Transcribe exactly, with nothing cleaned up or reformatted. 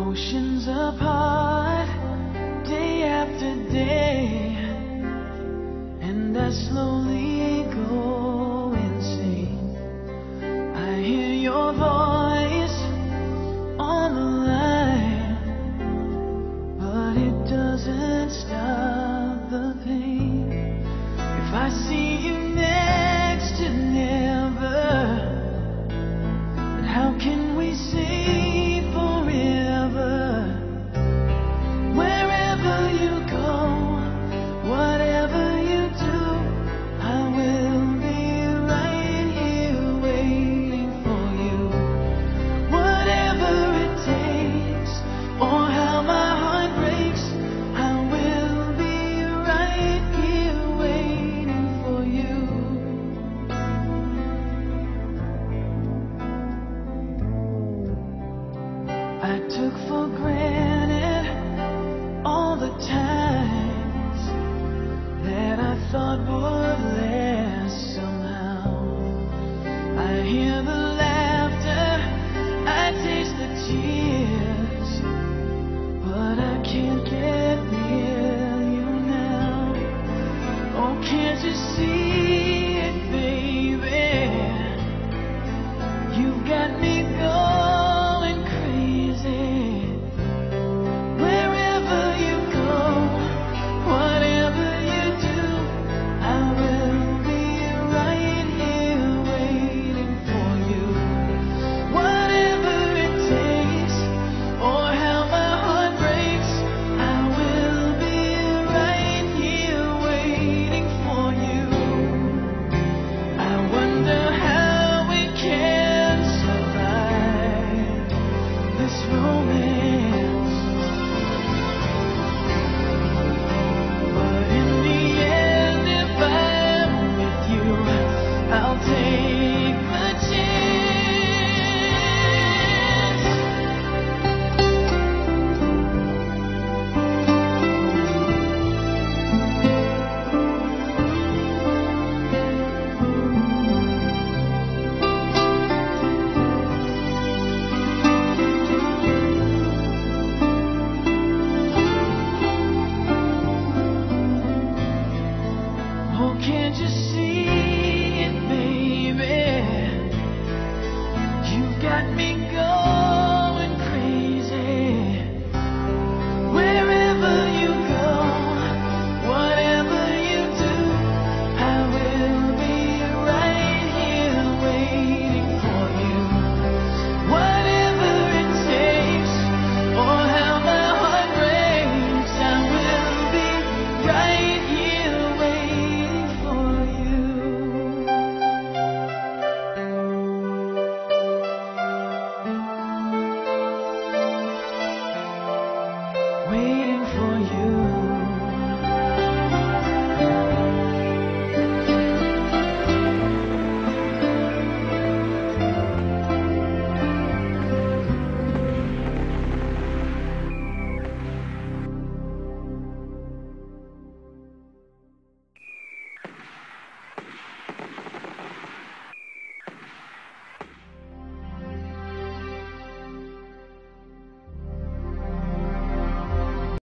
Oceans apart, day after day, and I slowly go insane. I hear your voice on the line, but it doesn't stop the pain. If I see you next to never, then how can we say I took for granted all the times that I thought would last somehow. I hear the laughter, I taste the tears, but I can't get near you now. Oh, can't you see it, baby? You've got me going. Romance.